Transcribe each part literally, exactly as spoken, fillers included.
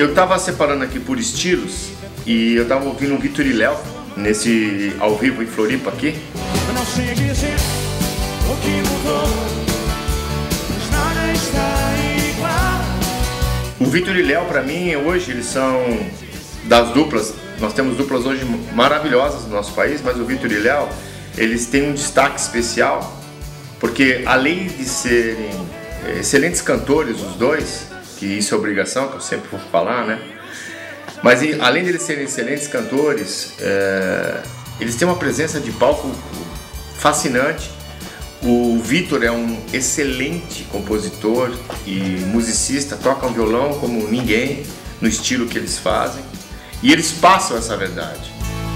Eu tava separando aqui por estilos e eu tava ouvindo o Vitor e Léo nesse ao vivo em Floripa aqui. Eu não sei dizer o que mudou, mas nada está igual. O Vitor e Léo, pra mim, hoje eles são das duplas. Nós temos duplas hoje maravilhosas no nosso país, mas o Vitor e Léo, eles têm um destaque especial, porque além de serem excelentes cantores os dois, que isso é obrigação, que eu sempre vou falar, né? Mas além de eles serem excelentes cantores, é, eles têm uma presença de palco fascinante. O Vitor é um excelente compositor e musicista, toca um violão como ninguém, no estilo que eles fazem, e eles passam essa verdade.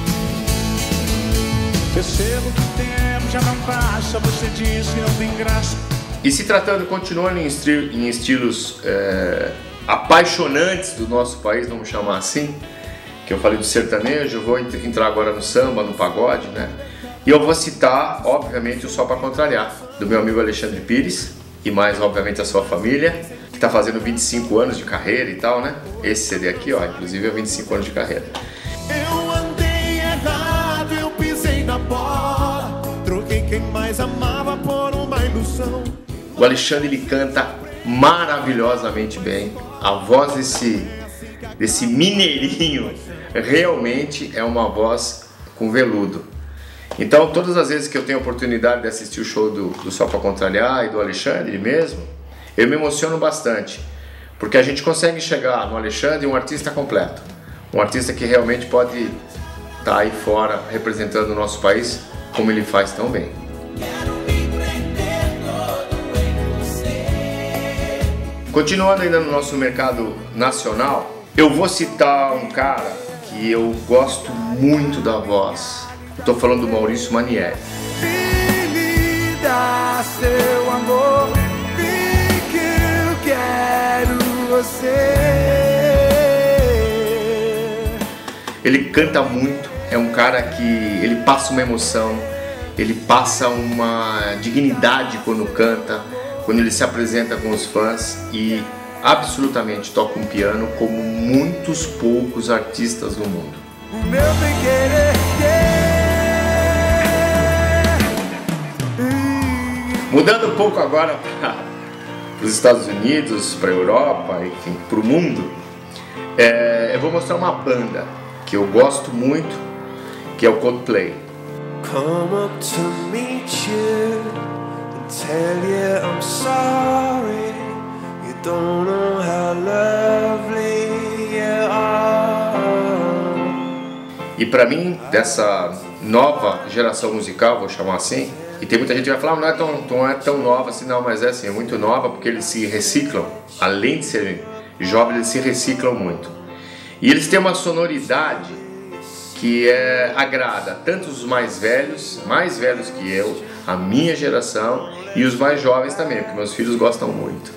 Percebo que o tempo já não passa, você diz que não tem graça. E se tratando, continuando em, estri em estilos é, apaixonantes do nosso país, vamos chamar assim, que eu falei do sertanejo, eu vou entrar agora no samba, no pagode, né? E eu vou citar, obviamente, o Só Pra Contrariar, do meu amigo Alexandre Pires, e mais, obviamente, a sua família, que está fazendo vinte e cinco anos de carreira e tal, né? Esse C D aqui, ó, inclusive é vinte e cinco anos de carreira. Eu andei errado, eu pisei na bola, troquei quem mais amava por uma ilusão. O Alexandre, ele canta maravilhosamente bem. A voz desse, desse mineirinho realmente é uma voz com veludo. Então, todas as vezes que eu tenho a oportunidade de assistir o show do, do Só Pra Contrariar e do Alexandre mesmo, eu me emociono bastante, porque a gente consegue chegar no Alexandre um artista completo, um artista que realmente pode estar aí fora representando o nosso país como ele faz tão bem. Continuando ainda no nosso mercado nacional, eu vou citar um cara que eu gosto muito da voz. Estou falando do Maurício Manieri. Me dá seu amor, vem que eu quero você. Ele canta muito, é um cara que ele passa uma emoção, ele passa uma dignidade quando canta, quando ele se apresenta com os fãs, e absolutamente toca um piano como muitos poucos artistas do mundo. O meu bem querer. Mudando um pouco agora para os Estados Unidos, para a Europa, enfim, para o mundo, é, eu vou mostrar uma banda que eu gosto muito, que é o Coldplay. Come up to meet you and tell you I'm sorry. You don't know how lovely you are. E para mim, dessa nova geração musical, vou chamar assim, e tem muita gente que vai falar, não é tão, não é tão nova assim, não, mas é assim, é muito nova porque eles se reciclam, além de serem jovens, eles se reciclam muito. E eles têm uma sonoridade que é, agrada tanto os mais velhos, mais velhos que eu, a minha geração, e os mais jovens também, porque meus filhos gostam muito.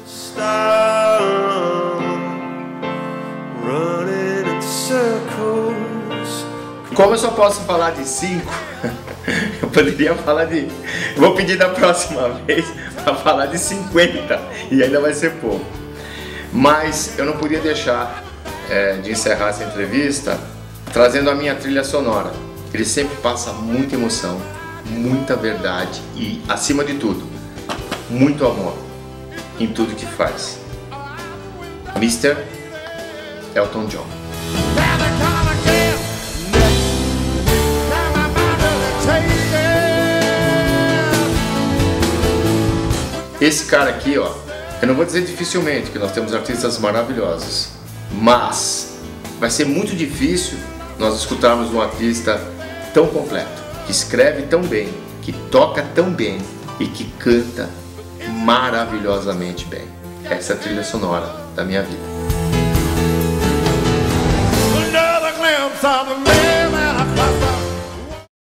Como eu só posso falar de cinco, eu poderia falar de... Vou pedir da próxima vez para falar de cinquenta, e ainda vai ser pouco. Mas eu não podia deixar é, de encerrar essa entrevista trazendo a minha trilha sonora. Ele sempre passa muita emoção, muita verdade e, acima de tudo, muito amor em tudo que faz. mister Elton John. Esse cara aqui, ó, eu não vou dizer dificilmente, que nós temos artistas maravilhosos, mas vai ser muito difícil nós escutarmos um artista tão completo, que escreve tão bem, que toca tão bem e que canta maravilhosamente bem. Essa é a trilha sonora da minha vida.